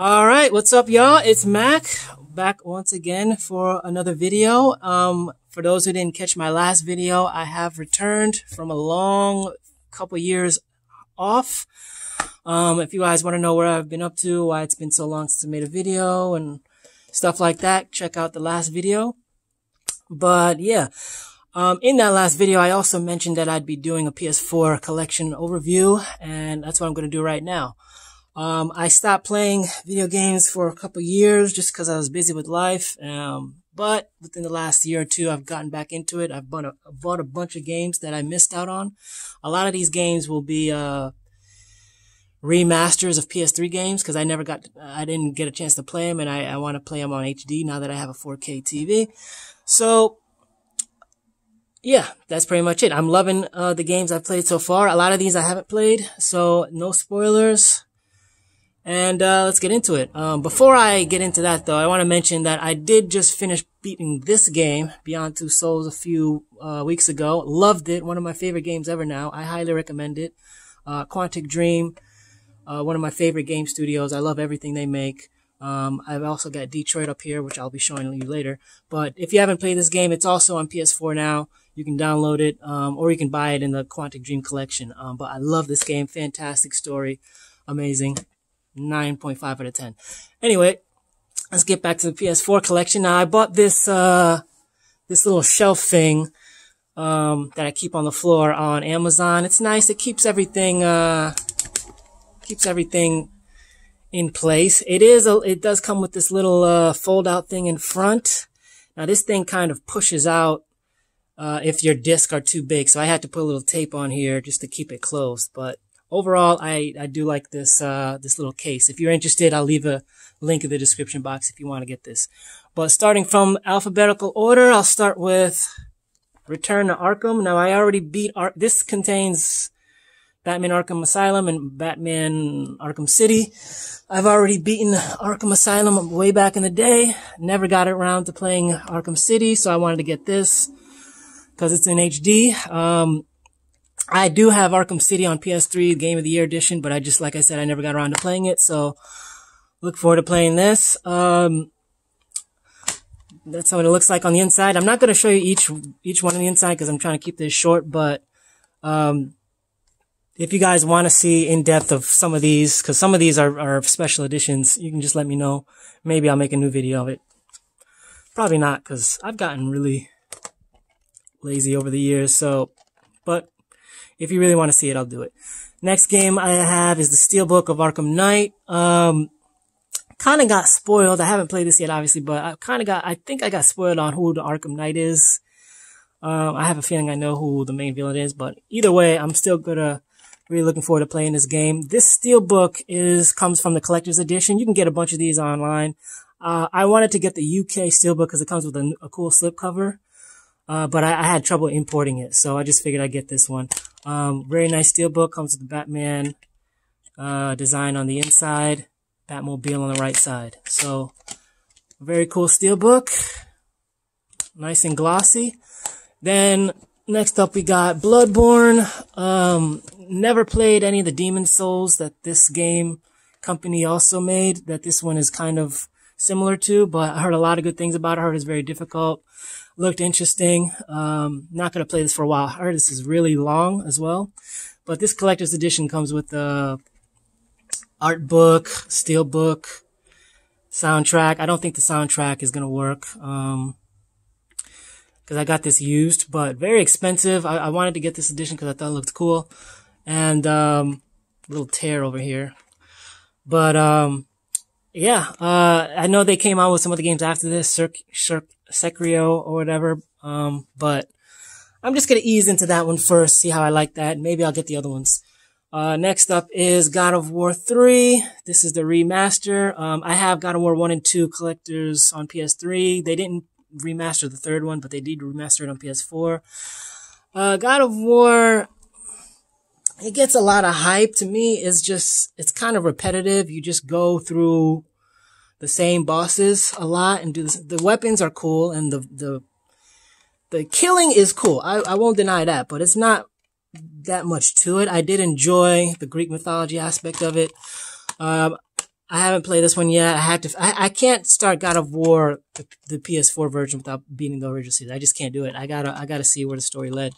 All right, what's up, y'all? It's Mac back once again for another video. For those who didn't catch my last video, I have returned from a long couple years off. If you guys want to know where I've been up to, why it's been so long since I made a video and stuff like that, check out the last video. But yeah, in that last video, I also mentioned that I'd be doing a PS4 collection overview, and that's what I'm going to do right now. I stopped playing video games for a couple years just because I was busy with life. But within the last year or two, I've gotten back into it. I've bought a bunch of games that I missed out on. A lot of these games will be, remasters of PS3 games because I didn't get a chance to play them, and I want to play them on HD now that I have a 4K TV. So, yeah, that's pretty much it. I'm loving, the games I've played so far. A lot of these I haven't played, so no spoilers. And let's get into it. Before I get into that, though, I want to mention that I did just finish beating this game, Beyond Two Souls, a few weeks ago. Loved it. One of my favorite games ever now. I highly recommend it. Quantic Dream, one of my favorite game studios. I love everything they make. I've also got Detroit up here, which I'll be showing you later. But if you haven't played this game, it's also on PS4 now. You can download it, or you can buy it in the Quantic Dream collection. But I love this game. Fantastic story. Amazing. 9.5 out of 10. Anyway, let's get back to the PS4 collection. Now, I bought this, this little shelf thing, that I keep on the floor on Amazon. It's nice. It keeps everything in place. It does come with this little, fold out thing in front. Now, this thing kind of pushes out, if your discs are too big. So I had to put a little tape on here just to keep it closed. But overall, I do like this, this little case. If you're interested, I'll leave a link in the description box if you want to get this. But starting from alphabetical order, I'll start with Return to Arkham. Now, I already beat this contains Batman Arkham Asylum and Batman Arkham City. I've already beaten Arkham Asylum way back in the day. Never got around to playing Arkham City, so I wanted to get this because it's in HD. I do have Arkham City on PS3, Game of the Year edition, but like I said, I never got around to playing it, so look forward to playing this. That's what it looks like on the inside. I'm not going to show you each one on the inside because I'm trying to keep this short, but if you guys want to see in depth of some of these, because some of these are special editions, you can just let me know. Maybe I'll make a new video of it. Probably not, because I've gotten really lazy over the years, but if you really want to see it, I'll do it. Next game I have is the Steelbook of Arkham Knight. Kind of got spoiled. I haven't played this yet, obviously, but I think I got spoiled on who the Arkham Knight is. I have a feeling I know who the main villain is, but either way, I'm still really looking forward to playing this game. This Steelbook comes from the collector's edition. You can get a bunch of these online. I wanted to get the UK Steelbook because it comes with a cool slipcover. But I had trouble importing it, so I just figured I'd get this one. Very nice steelbook, comes with the Batman, design on the inside, Batmobile on the right side. So, very cool steelbook. Nice and glossy. Then, next up we got Bloodborne. Never played any of the Demon Souls that this game company also made, that this one is kind of similar to, but I heard a lot of good things about it. I heard it's very difficult. Looked interesting. Not going to play this for a while. I heard this is really long as well. But this collector's edition comes with the art book, steel book, soundtrack. I don't think the soundtrack is going to work. Because I got this used, but very expensive. I wanted to get this edition because I thought it looked cool. And, little tear over here. But, yeah, I know they came out with some of the games after this, Sekiro or whatever, but I'm just gonna ease into that one first, see how I like that, and maybe I'll get the other ones. Next up is God of War 3. This is the remaster. I have God of War 1 and 2 collectors on PS3. They didn't remaster the third one, but they did remaster it on PS4. God of War, it gets a lot of hype. To me, it's kind of repetitive. You just go through the same bosses a lot and do this. The weapons are cool and the killing is cool. I won't deny that, but it's not that much to it. I did enjoy the Greek mythology aspect of it. I haven't played this one yet. I can't start God of War, the PS4 version, without beating the original series. I just can't do it. I gotta see where the story led.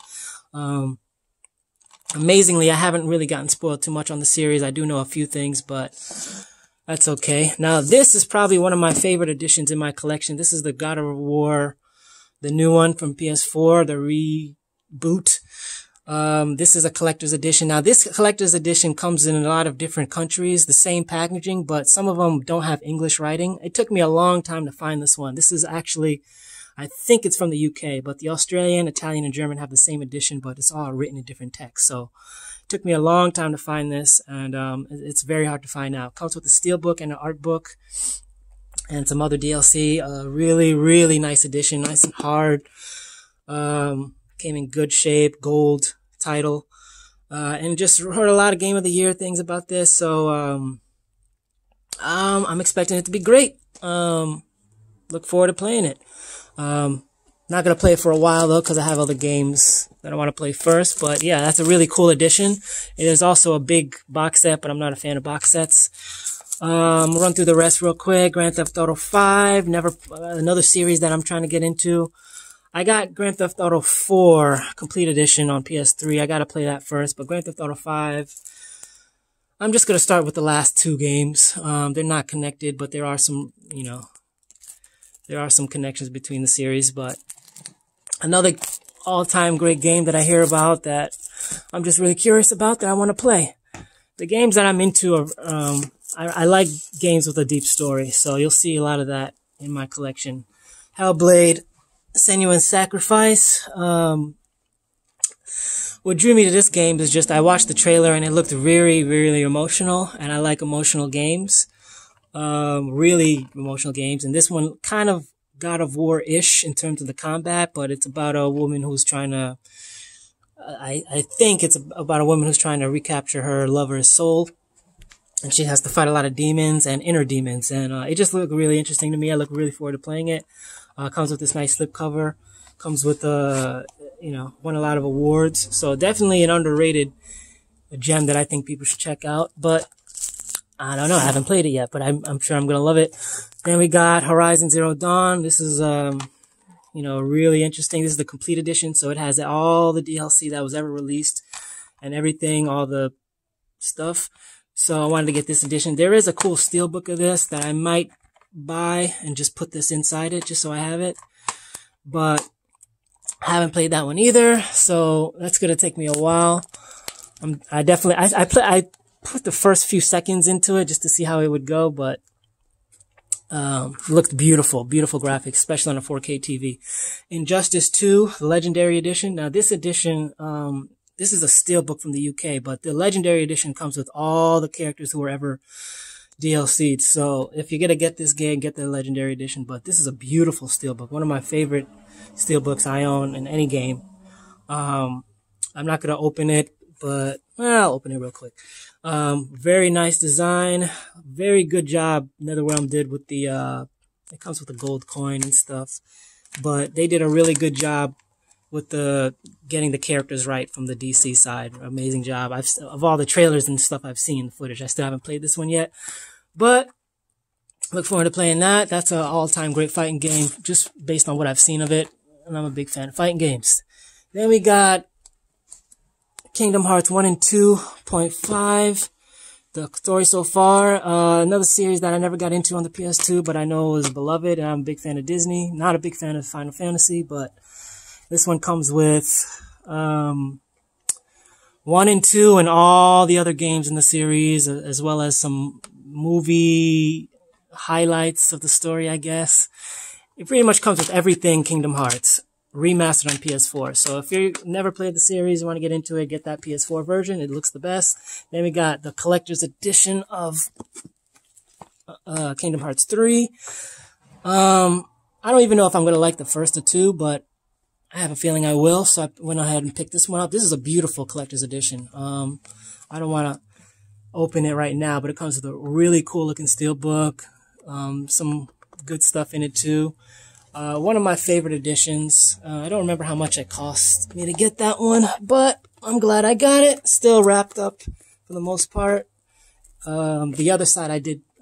Amazingly, I haven't really gotten spoiled too much on the series. I do know a few things, but that's okay. Now, this is probably one of my favorite editions in my collection. This is the God of War, the new one from PS4, the reboot. This is a collector's edition. Now, this collector's edition comes in a lot of different countries, the same packaging, but some of them don't have English writing. It took me a long time to find this one. This is actually, I think it's from the UK, but the Australian, Italian, and German have the same edition, but it's all written in different text. So it took me a long time to find this, and it's very hard to find now. It comes with a steelbook and an art book and some other DLC. Really, really nice edition, nice and hard. Came in good shape, gold title, and just heard a lot of Game of the Year things about this. So I'm expecting it to be great. Look forward to playing it. Not gonna play it for a while though, because I have other games that I want to play first. But yeah, that's a really cool edition. It is also a big box set, but I'm not a fan of box sets. We'll run through the rest real quick. Grand Theft Auto 5, another series that I'm trying to get into. I got Grand Theft Auto 4 Complete Edition on PS3. I gotta play that first, but Grand Theft Auto 5, I'm just gonna start with the last two games. They're not connected, but there are some, there are some connections between the series. But another all-time great game that I hear about that I'm just really curious about that I want to play. The games that I'm into are, I like games with a deep story, so you'll see a lot of that in my collection. Hellblade, Senua's Sacrifice. What drew me to this game is just I watched the trailer and it looked really, really emotional, and I like emotional games. Really emotional games. And this one kind of God of War-ish in terms of the combat, but it's about a woman who's trying to, I think it's about a woman who's trying to recapture her lover's soul. And she has to fight a lot of demons and inner demons. And it just looked really interesting to me. I look really forward to playing it. Comes with this nice slipcover. Comes with, won a lot of awards. So definitely an underrated gem that I think people should check out. But I don't know. I haven't played it yet, but I'm sure I'm going to love it. Then we got Horizon Zero Dawn. This is, really interesting. This is the complete edition. So it has all the DLC that was ever released and everything, all the stuff. So I wanted to get this edition. There is a cool steelbook of this that I might buy and just put this inside it just so I have it. But I haven't played that one either. So that's going to take me a while. I put the first few seconds into it just to see how it would go, but looked beautiful graphics, especially on a 4K TV. Injustice 2, the Legendary Edition. Now this edition, this is a steelbook from the UK, but the Legendary Edition comes with all the characters who were ever DLC'd. So if you're gonna get this game, get the Legendary Edition. But this is a beautiful steelbook, one of my favorite steelbooks I own in any game. I'm not gonna open it, but I'll open it real quick. Very nice design, very good job NetherRealm did with the, it comes with a gold coin and stuff, but they did a really good job with getting the characters right from the DC side. Amazing job. Of all the trailers and stuff I've seen, the footage, I still haven't played this one yet, but look forward to playing that. That's an all-time great fighting game, just based on what I've seen of it, and I'm a big fan of fighting games. Then we got Kingdom Hearts 1 and 2.5. The story so far, another series that I never got into on the PS2, but I know is beloved, and I'm a big fan of Disney. Not a big fan of Final Fantasy, but this one comes with 1 and 2 and all the other games in the series, as well as some movie highlights of the story, I guess. It pretty much comes with everything Kingdom Hearts, remastered on PS4. So if you've never played the series, you want to get into it, get that PS4 version. It looks the best. Then we got the collector's edition of Kingdom Hearts 3. I don't even know if I'm going to like the first of two, but I have a feeling I will. So I went ahead and picked this one up. This is a beautiful collector's edition. I don't want to open it right now, but it comes with a really cool looking steelbook. Some good stuff in it too. One of my favorite editions. I don't remember how much it cost me to get that one, but I'm glad I got it. Still wrapped up for the most part. The other side I did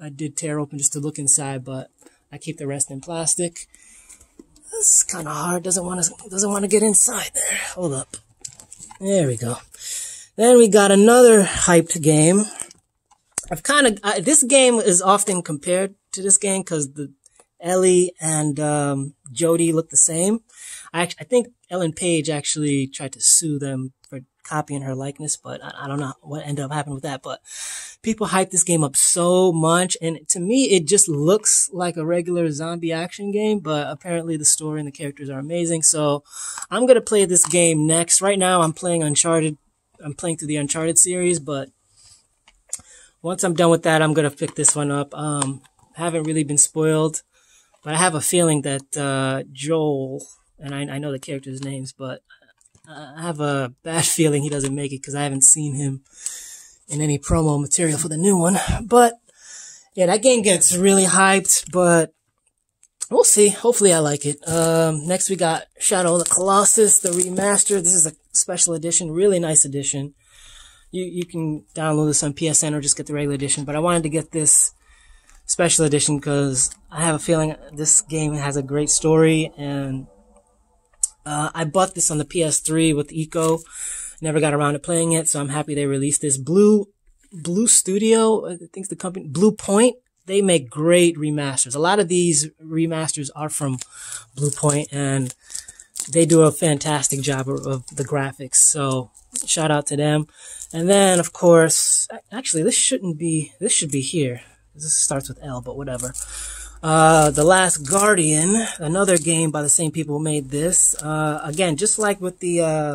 I did tear open just to look inside, but I keep the rest in plastic. This is kind of hard. Doesn't want to get inside there. Hold up. There we go. Then we got another hyped game. This game is often compared to this game because the Ellie and Jodie look the same. I think Ellen Page actually tried to sue them for copying her likeness, but I don't know what ended up happening with that. But people hype this game up so much, and to me, it just looks like a regular zombie action game, but apparently the story and the characters are amazing. So I'm going to play this game next. Right now, I'm playing Uncharted. I'm playing through the Uncharted series, but once I'm done with that, I'm going to pick this one up. Haven't really been spoiled, but I have a feeling that Joel, and I know the characters' names, but I have a bad feeling he doesn't make it because I haven't seen him in any promo material for the new one. But yeah, that game gets really hyped, but we'll see. Hopefully I like it. Next we got Shadow of the Colossus, the remaster. This is a special edition, really nice edition. You can download this on PSN or just get the regular edition, but I wanted to get this special edition because I have a feeling this game has a great story, and I bought this on the PS3 with Eco. Never got around to playing it, so I'm happy they released this. Blue Studio, I think the company, Blue Point, they make great remasters. A lot of these remasters are from Blue Point, and they do a fantastic job of the graphics. So shout out to them. And then, of course, actually, this should be here. This starts with L, but whatever. The Last Guardian, another game by the same people who made this. Again, just like with the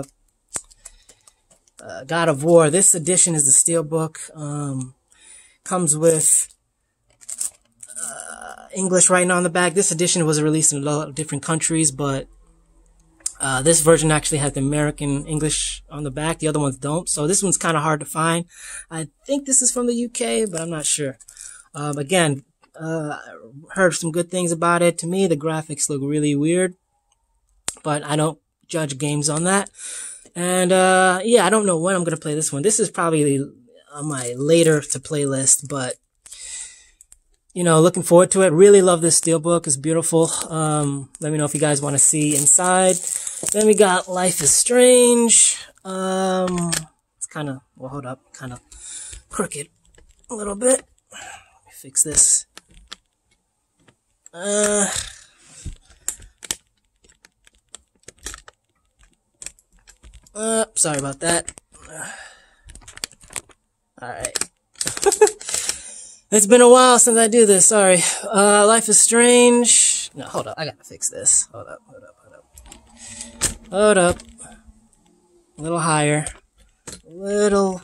God of War, this edition is the Steelbook. Comes with English writing on the back. This edition was released in a lot of different countries, but this version actually has the American English on the back. The other ones don't. So this one's kind of hard to find. I think this is from the UK, but I'm not sure. Again, heard some good things about it. To me, the graphics look really weird, but I don't judge games on that. And yeah, I don't know when I'm going to play this one. This is probably on my later to play list, but you know, looking forward to it. Really love this Steelbook. It's beautiful. Let me know if you guys want to see inside. Then we got Life is Strange. It's kind of, well, hold up, kind of crooked a little bit. Let me fix this. Sorry about that. Alright. It's been a while since I do this, sorry. Life is Strange. No, hold up, I gotta fix this. Hold up. Hold up. A little higher. A little.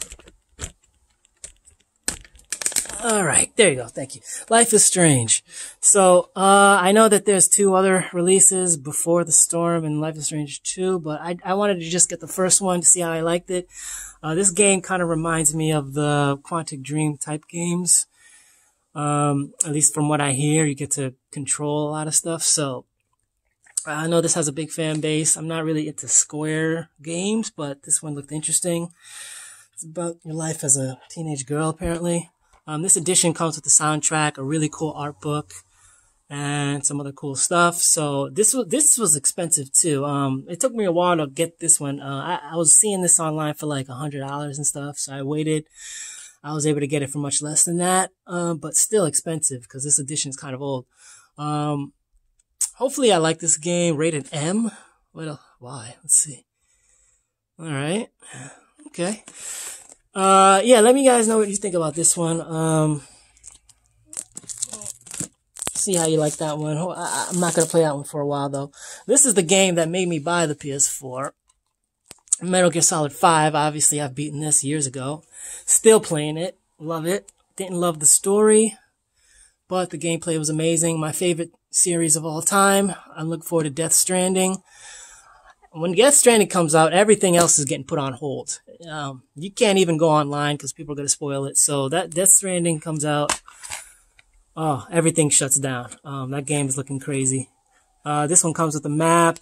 Alright, there you go, thank you. Life is Strange. So, I know that there's 2 other releases before the Storm and Life is Strange 2, but I wanted to just get the first one to see how I liked it. This game kind of reminds me of the Quantic Dream type games. At least from what I hear, you get to control a lot of stuff. So, I know this has a big fan base. I'm not really into Square games, but this one looked interesting. It's about your life as a teenage girl, apparently. This edition comes with the soundtrack, a really cool art book, and some other cool stuff. So this was expensive too. It took me a while to get this one. I was seeing this online for like $100 and stuff, so I waited. I was able to get it for much less than that, but still expensive because this edition is kind of old. Hopefully I like this game. Rated M. Why? Let's see. All right. Okay. Yeah, let me guys know what you think about this one. See how you like that one. I'm not going to play that one for a while, though. This is the game that made me buy the PS4. Metal Gear Solid 5. Obviously, I've beaten this years ago. Still playing it. Love it. Didn't love the story, but the gameplay was amazing. My favorite series of all time. I look forward to Death Stranding. When Death Stranding comes out, everything else is getting put on hold. You can't even go online because people are going to spoil it. So that Death Stranding comes out, oh, everything shuts down. That game is looking crazy. This one comes with a map,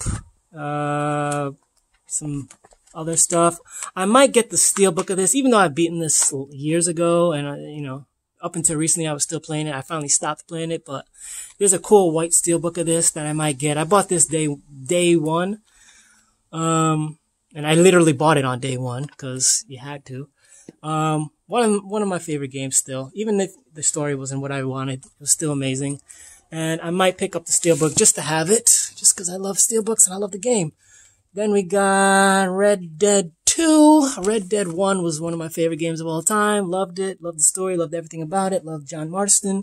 some other stuff. I might get the Steelbook of this, even though I've beaten this years ago, and you know, up until recently, I was still playing it. I finally stopped playing it, but there's a cool white steelbook of this that I might get. I bought this day one. And I literally bought it on day one because you had to. One of my favorite games still. Even if the story wasn't what I wanted, it was still amazing. And I might pick up the steelbook just to have it, just because I love steelbooks and I love the game. Then we got Red Dead 2. Red Dead 1 was one of my favorite games of all time. Loved it. Loved the story. Loved everything about it. Loved John Marston.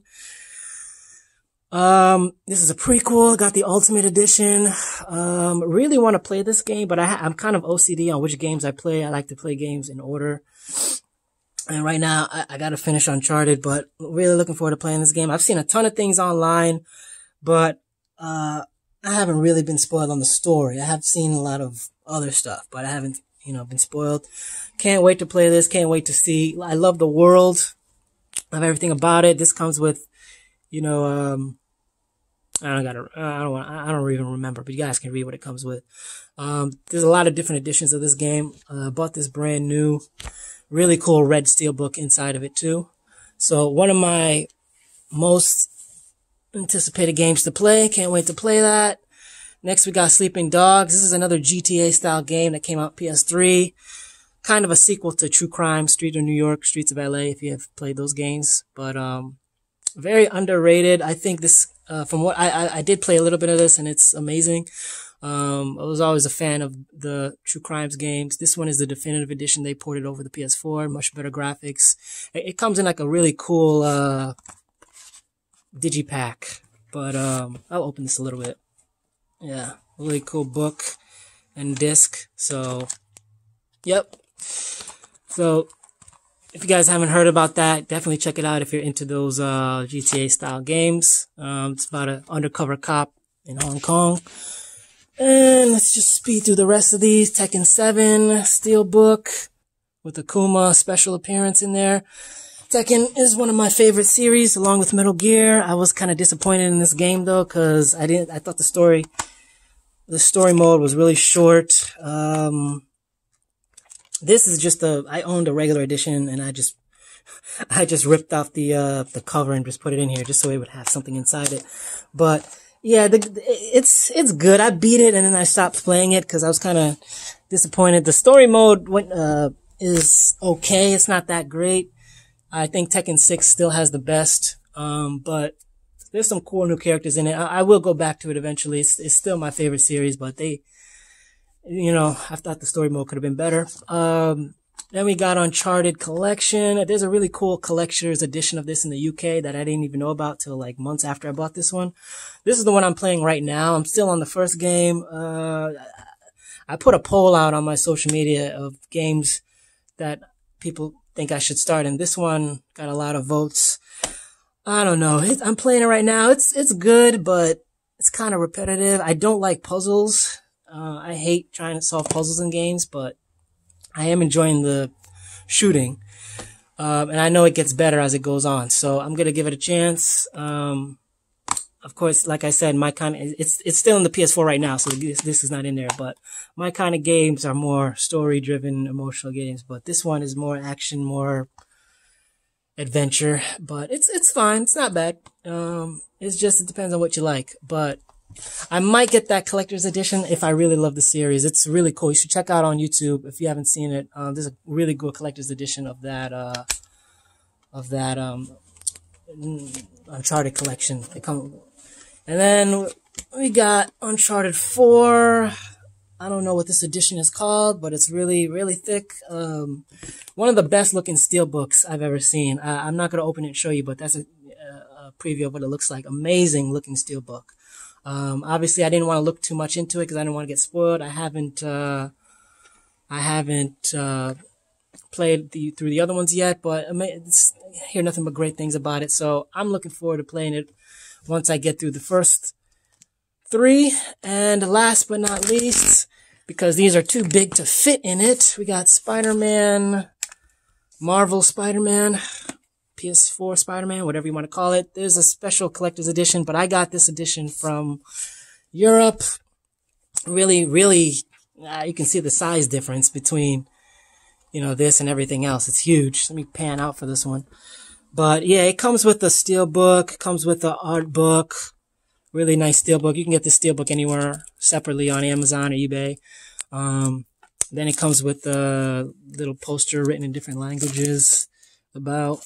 This is a prequel. Got the Ultimate Edition. Really want to play this game, but I'm kind of OCD on which games I play. I like to play games in order. And right now, I gotta finish Uncharted, but really looking forward to playing this game. I've seen a ton of things online, but, I haven't really been spoiled on the story. I have seen a lot of other stuff, but I haven't, been spoiled. Can't wait to play this. Can't wait to see. I love the world. Love everything about it. This comes with, I don't even remember, but you guys can read what it comes with. There's a lot of different editions of this game. Bought this brand new, really cool red steelbook inside of it too. So one of my most anticipated games to play. Can't wait to play that. Next we got Sleeping Dogs. This is another GTA style game that came out PS3. Kind of a sequel to True Crime, Street of New York, Streets of LA, if you have played those games. But, very underrated. I think this, from what I did play a little bit of this and it's amazing. I was always a fan of the True Crimes games. This one is the definitive edition. They ported over the PS4, much better graphics. It comes in like a really cool, digipack. But, I'll open this a little bit. Yeah, really cool book and disc. So, yep. So, if you guys haven't heard about that, definitely check it out if you're into those GTA style games. It's about an undercover cop in Hong Kong. And let's just speed through the rest of these. Tekken 7, Steelbook, with Akuma special appearance in there. Tekken is one of my favorite series, along with Metal Gear. I was kind of disappointed in this game though, cause I thought the story mode was really short. This is just I owned a regular edition and I just ripped off the cover and just put it in here just so it would have something inside it. But yeah, it's good. I beat it and then I stopped playing it because I was kind of disappointed. The story mode is okay. It's not that great. I think Tekken 6 still has the best. But there's some cool new characters in it. I will go back to it eventually. It's still my favorite series, but I thought the story mode could have been better. Then we got Uncharted Collection. There's a really cool collector's edition of this in the UK that I didn't even know about till like months after I bought this one. This is the one I'm playing right now. I'm still on the first game. I put a poll out on my social media of games that people think I should start, and this one got a lot of votes. I don't know. I'm playing it right now. It's good, but it's kind of repetitive. I don't like puzzles. I hate trying to solve puzzles in games, but I am enjoying the shooting. And I know it gets better as it goes on, so I'm gonna give it a chance. Of course, like I said, it's still in the PS4 right now, so this is not in there, but my kind of games are more story-driven, emotional games, but this one is more action, more adventure, but it's fine. It's not bad. It depends on what you like, but I might get that collector's edition if I really love the series. It's really cool. You should check out on YouTube if you haven't seen it. There's a really good collector's edition of that Uncharted collection. And then we got Uncharted 4. I don't know what this edition is called, but it's really, really thick. One of the best looking steelbooks I've ever seen. I'm not going to open it and show you, but that's a preview of what it looks like. Amazing looking steelbook. Obviously I didn't want to look too much into it because I didn't want to get spoiled. I haven't played through the other ones yet, but I hear nothing but great things about it. So I'm looking forward to playing it once I get through the first 3. And last but not least, because these are too big to fit in it, we got Spider-Man, Marvel Spider-Man, PS4 Spider-Man, whatever you want to call it. There's a special collector's edition, but I got this edition from Europe. Really, really, you can see the size difference between, this and everything else. It's huge. Let me pan out for this one. But yeah, it comes with a steelbook, comes with the art book. Really nice steelbook. You can get this steelbook anywhere separately on Amazon or eBay. Then it comes with a little poster written in different languages about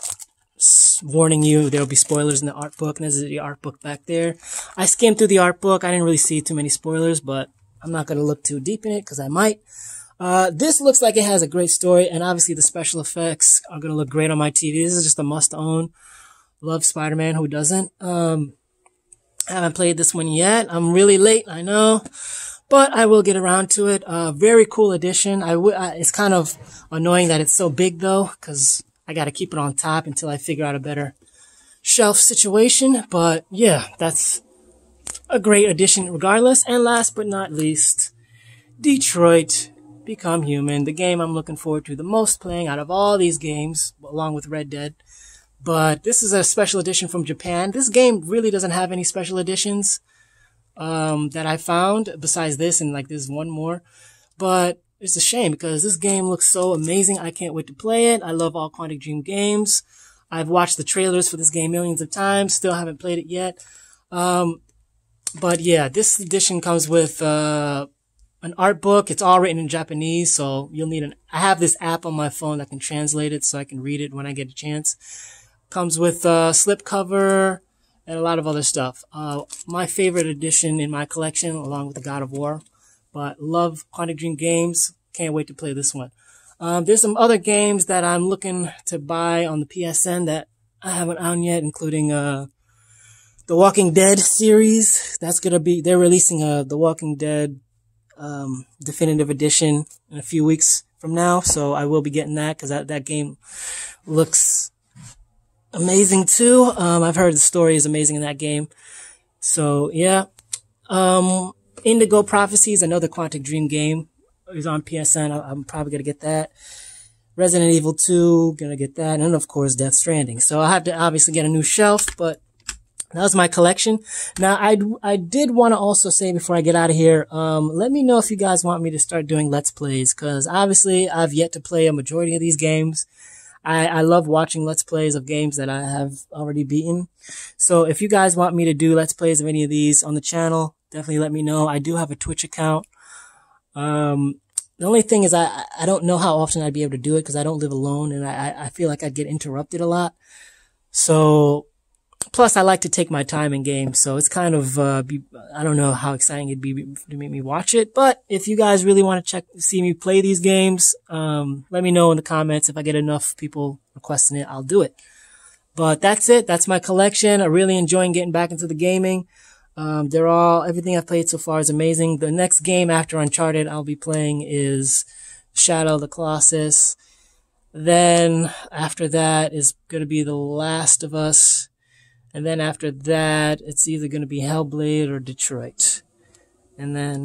warning you there'll be spoilers in the art book. And there's the art book back there. I skimmed through the art book. I didn't really see too many spoilers, but I'm not going to look too deep in it because I might. This looks like it has a great story, and obviously the special effects are going to look great on my TV. This is just a must-own. Love Spider-Man, who doesn't? I haven't played this one yet. I'm really late, I know, but I will get around to it. Very cool edition. It's kind of annoying that it's so big, though, because I got to keep it on top until I figure out a better shelf situation. But yeah, that's a great edition regardless. And last but not least, Detroit Become Human, the game I'm looking forward to the most playing out of all these games, along with Red Dead. But this is a special edition from Japan. This game really doesn't have any special editions that I found besides this, and like there's one more. But it's a shame because this game looks so amazing. I can't wait to play it. I love all Quantic Dream games. I've watched the trailers for this game millions of times. Still haven't played it yet. But yeah, this edition comes with an art book. It's all written in Japanese, so you'll need I have this app on my phone that can translate it so I can read it when I get a chance. Comes with a slipcover and a lot of other stuff. My favorite edition in my collection, along with the God of War. But love Quantic Dream games. Can't wait to play this one. There's some other games that I'm looking to buy on the PSN that I haven't owned yet, including the Walking Dead series. They're releasing The Walking Dead definitive edition in a few weeks from now, so I will be getting that because that game looks amazing too. I've heard the story is amazing in that game. So yeah, Indigo Prophecies, another Quantic Dream game, is on PSN. I'm probably gonna get that. Resident Evil 2, gonna get that, and of course Death Stranding. So I have to obviously get a new shelf, but that was my collection. Now, I did want to also say before I get out of here, let me know if you guys want me to start doing Let's Plays, because obviously I've yet to play a majority of these games. I love watching Let's Plays of games that I have already beaten. So if you guys want me to do Let's Plays of any of these on the channel, definitely let me know. I do have a Twitch account. The only thing is I don't know how often I'd be able to do it because I don't live alone, and I feel like I'd get interrupted a lot. So, plus, I like to take my time in games, so it's kind of, I don't know how exciting it'd be to make me watch it, but if you guys really want to see me play these games, let me know in the comments. If I get enough people requesting it, I'll do it. But that's it. That's my collection. I'm really enjoying getting back into the gaming. Everything I've played so far is amazing. The next game after Uncharted I'll be playing is Shadow of the Colossus. Then, after that is going to be The Last of Us. And then after that, it's either going to be Hellblade or Detroit. And then,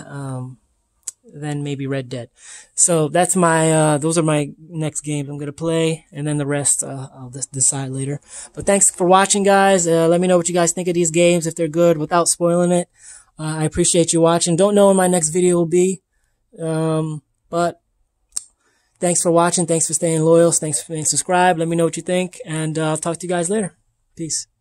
then maybe Red Dead. So that's those are my next games I'm going to play. And then the rest, I'll just decide later. But thanks for watching, guys. Let me know what you guys think of these games, if they're good, without spoiling it. I appreciate you watching. Don't know when my next video will be. But thanks for watching. Thanks for staying loyal. Thanks for being subscribed. Let me know what you think. And I'll talk to you guys later. Peace.